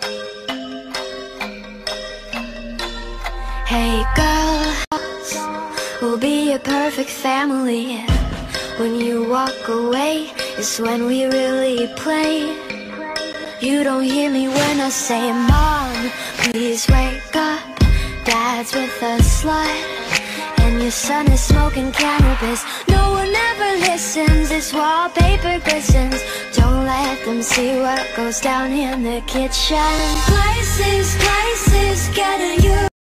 Hey girl, we'll be a perfect family. When you walk away, it's when we really play. You don't hear me when I say, Mom, please wake up. Dad's with a slut, and your son is smoking cannabis. No one ever listens, this wallpaper glistens. Don't let them see what goes down in the kitchen. Places, getting you